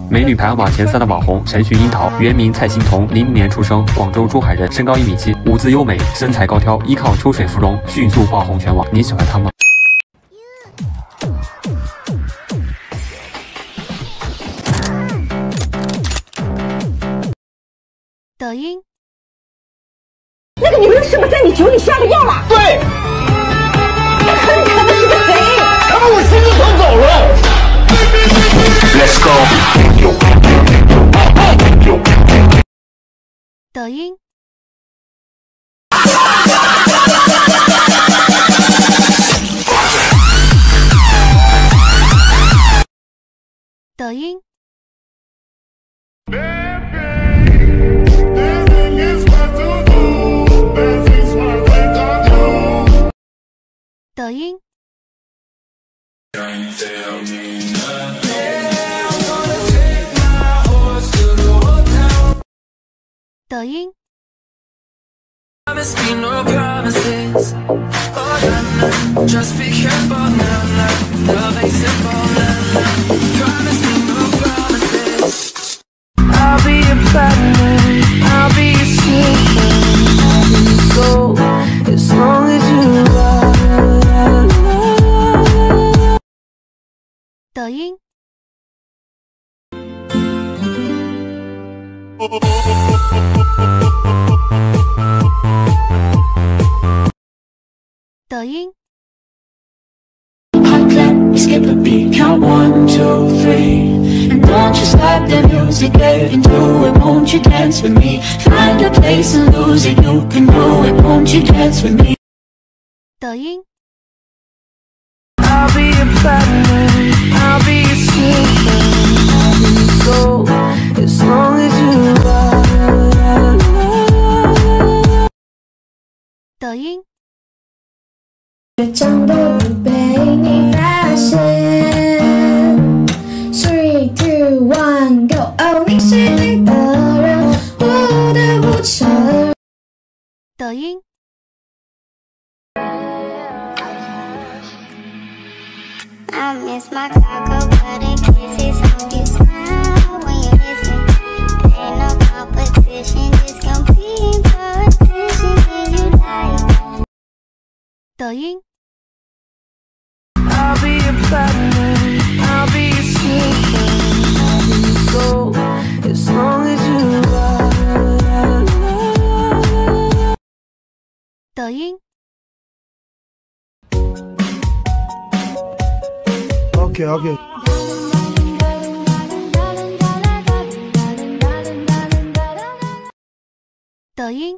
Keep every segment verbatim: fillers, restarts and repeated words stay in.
美女排行榜前三的网红神寻樱桃，原名蔡欣彤，零零年出生，广州珠海人，身高一米七，舞姿优美，身材高挑，依靠出水芙蓉迅速爆红全网。你喜欢她吗？ 抖音， 那个女人是不是在你酒里下了药了？ 对， 她很可能是个贼， 她把我心都偷走了。Let's go。 抖音，抖音。 抖音，抖音，抖音。抖音。 Skip a beat, count one, two, three. And don't you stop the music, get into it. Won't you dance with me? Find a place and lose it. You can do it. Won't you dance with me? 抖音。 I'll be a platinum. I'll be a super. I'll be gold as long as you are. 抖音。 倔强的不被你发现 ，three two one go， 哦，你是对的人，不得不承。 抖音。 I miss my cocoa butter kisses. Hope you smile when you listen. Ain't no competition, just competing for attention. Can you like? 抖音。 I'll be a platinum. I'll be a super. I'll be gold as long as you are. 抖音。 OK OK。 抖音。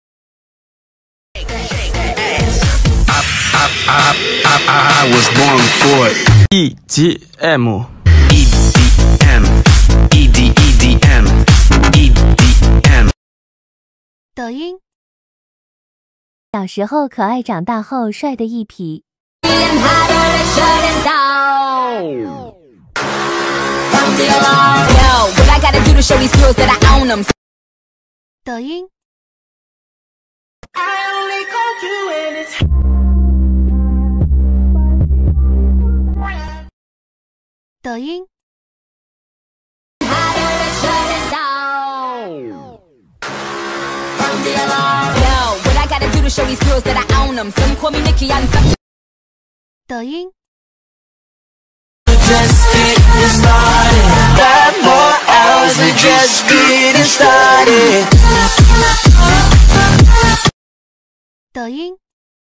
I, I, I was born for it. E D M E D M E D E D M E D M 抖音。小时候可爱，长大后帅的一匹。抖音。 抖音。 抖音。 抖音。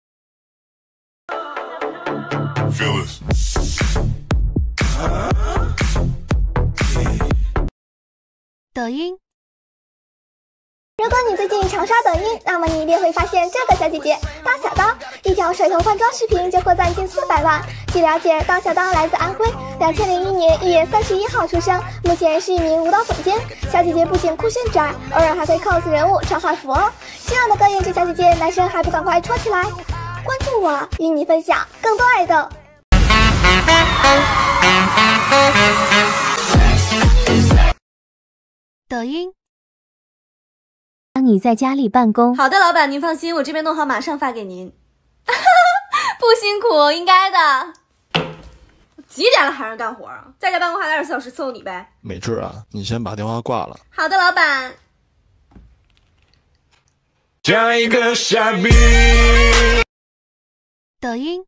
抖音。 如果你最近常刷抖音，那么你一定会发现这个小姐姐刀小刀，一条水头换装视频就获赞近四百万。据了解，刀小刀来自安徽，两千零一年一月三十一号出生，目前是一名舞蹈总监。小姐姐不仅酷炫拽，偶尔还会 cos 人物穿汉服哦。这样的高颜值小姐姐，男生还不赶快戳起来！关注我，与你分享更多爱豆。 抖音。当你在家里办公， 好的，老板，您放心，我这边弄好，马上发给您。不辛苦，应该的。 几点了还让人干活啊？在家办公还得二十四小时伺候你呗。 美智啊，你先把电话挂了。 好的，老板。 加一个傻逼。 抖音。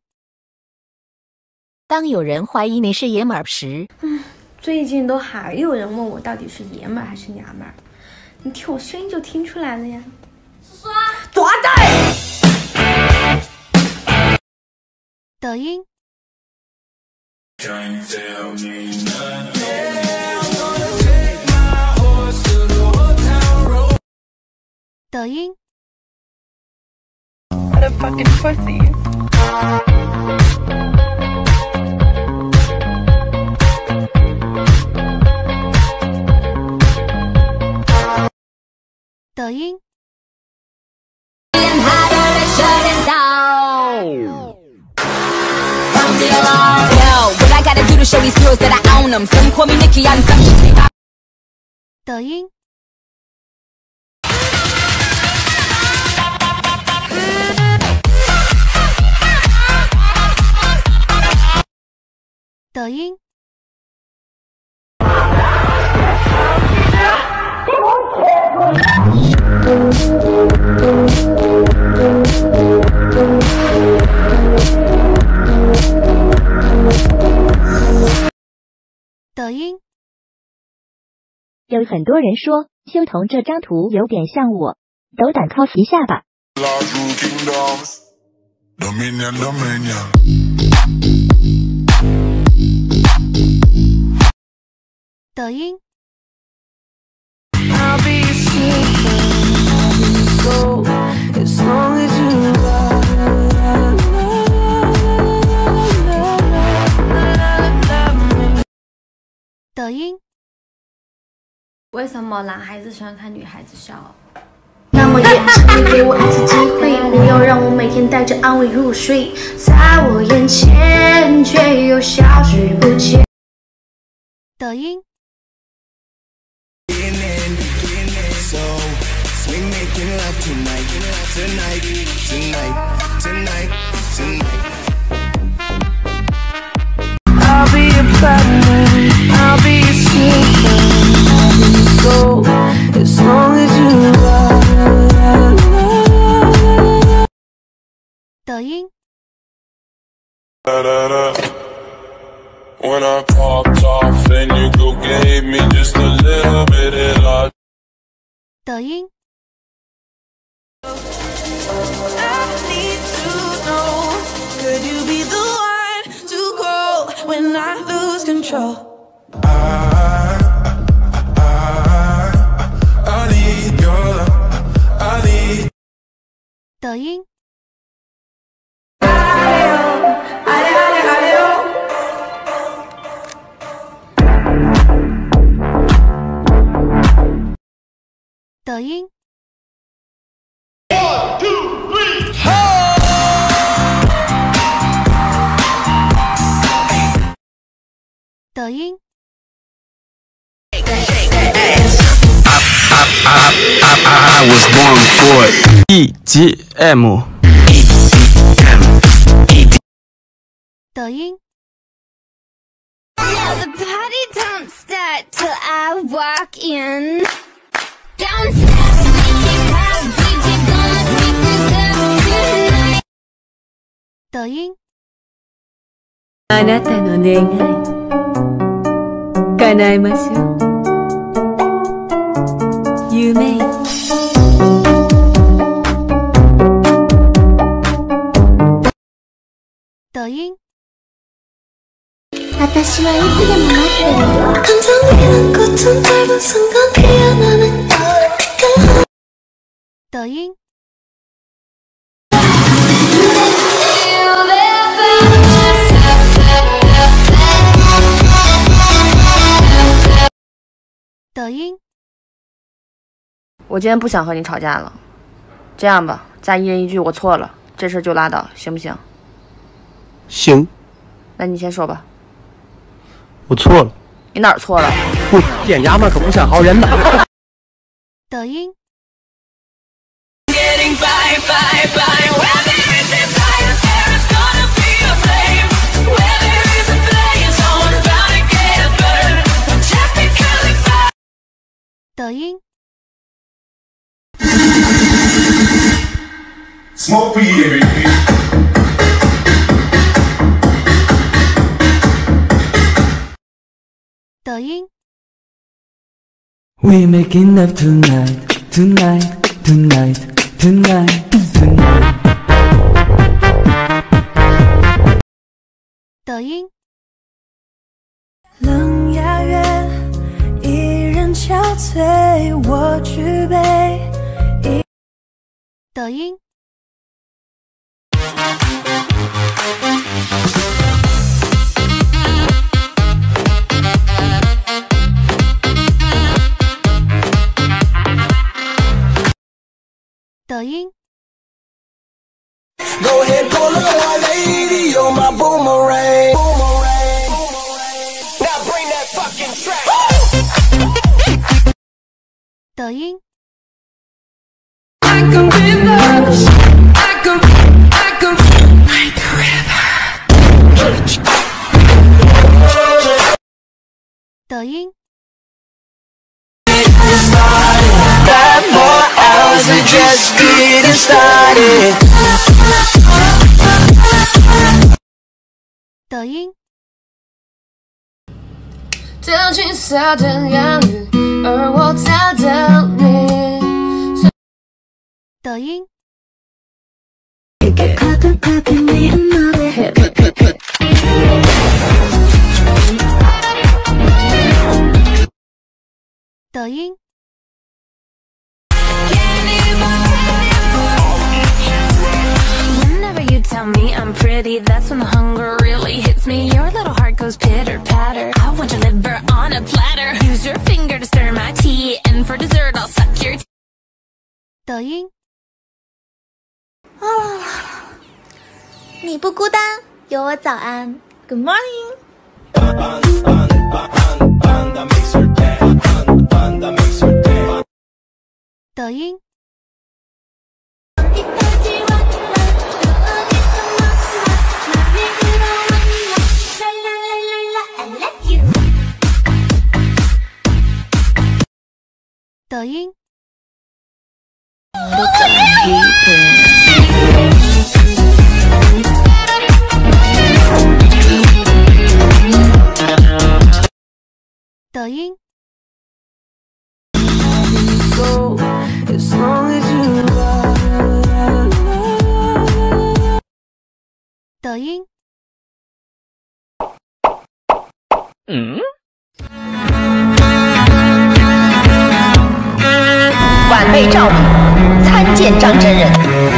当有人怀疑你是爷们儿时， 嗯，最近都还有人问我到底是爷们儿还是娘们儿，你听我声音就听出来了呀。叔叔，多大？ 抖音。抖音。 What a fucking pussy. 抖音。抖音。抖音。抖音。 有很多人说修童这张图有点像我，斗胆 cos 一下吧。 抖音。抖音。 为什么男孩子喜欢看女孩子笑？ 那么也请你给我一次机会，不要让我每天带着安慰入睡，在我眼前却又消失不见。 抖音。 I'll be a platinum, I'll be a silver, I'll be a gold, as long as you love. 抖音。 When I popped off and you go gave me just a little bit of love. 抖音。 I need to know, could you be the one to call when I lose control? I, I, I need your love, I need. 抖音。 抖音。 One, two, three, ho! 抖音。 I, I was born for it. E G M. 抖音。 Now the party don't start till I walk in. Downstairs, make it loud, D J gonna speakers up tonight. 抖音。 あなたの願い叶えましょう。夢よ。 抖音。 私はいつでも待ってるよ。 감정이란 꽃은 짧은 순간 피어나는 抖音。 抖音。 我今天不想和你吵架了，这样吧，咱一人一句我错了，这事就拉倒，行不行？ 行。 那你先说吧。 我错了。 你哪儿错了？ 哼，见丫们可不像好人呐。 抖音。 Getting by, by, by. Where there is desire, there is gonna be a flame. Where there is a blaze, 抖音。 Smoke weed every day. 抖音。 We making love tonight, tonight, tonight, tonight, tonight. 抖音。 冷雅乐，一人憔悴，我举杯。 抖音。 抖音。 Go ahead, pull up, my lady, you're my boomerang. Now bring that fucking track. 抖音。 Like a river, like a, like a, like a river. 抖音。 Five more hours, we're just getting started. 抖音。 这青涩的言语，而我在等你。 抖音。 抖音。 Whenever you tell me I'm pretty, that's when the hunger really hits me. Your little heart goes pitter patter. I want your liver on a platter. Use your finger to stir my tea, and for dessert I'll suck your. 抖音。 你不孤单，有我早安。Good morning。 抖音。 抖音。 抖音。 抖音。 嗯。 晚辈赵敏参见张真人。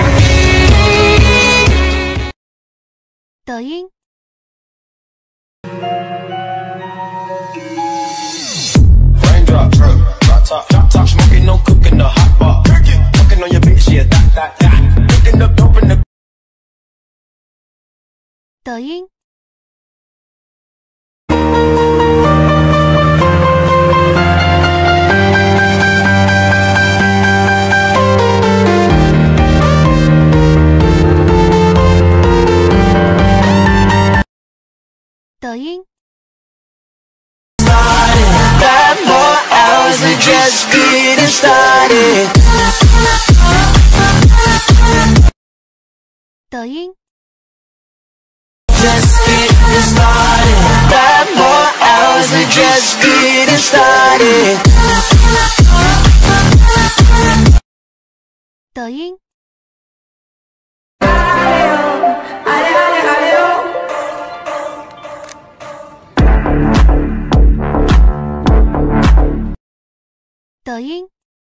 抖音。 Raindrop, drop top, drop top, smoking, no cooking, the hot bar. Fucking on your bitch, yeah, that, that, that. Picking up dope in the. 抖音。 抖音。 Five more hours, we're just getting started. 抖音。 Just getting started. Five more hours, we're just getting started. 抖音。 抖音。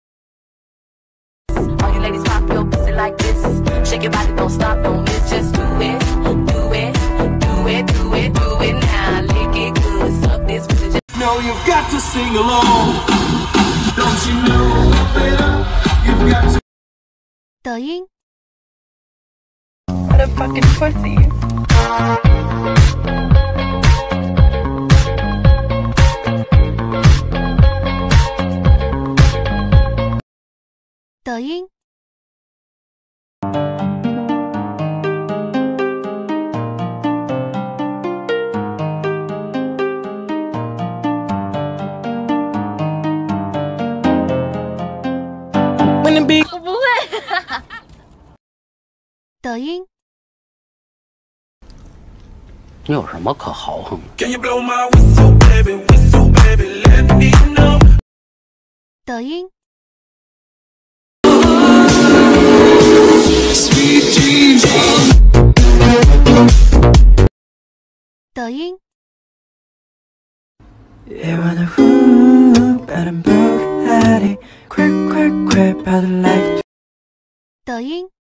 All you ladies pop your pussy like this. Shake your body, don't stop, don't miss. Just do it, do it, do it, do it, do it now. Lick it good, suck this pussy. No, you've got to sing along. Don't you know, better? You've got to. 抖音。 What a fucking pussy. 抖音。 be. 我不会。 抖音。 你有什么可豪横的？ Can you blow my whistle, baby? Whistle, baby, let me know. 抖音。 Sweet dreams. 抖音。 Yeah, on the roof, but I'm broke at it. Quack, quack, quack, by the light. 抖音。